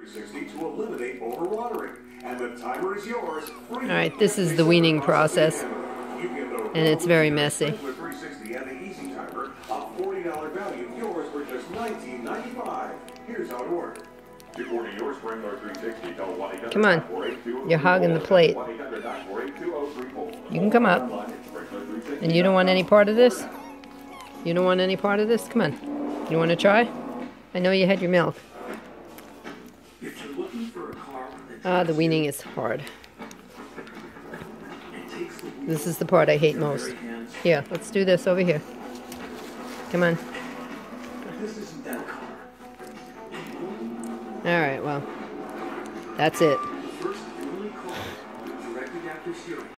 To eliminate overwatering. And the timer is yours. All right, this is the weaning process, and it's very messy. Here's how it works. Come on, you're hogging the plate. You can come up. And you don't want any part of this? You don't want any part of this? Come on. You want to try? I know you had your milk. The weaning is hard. This is the part I hate most. Here, let's do this over here. Come on. Alright, well, that's it.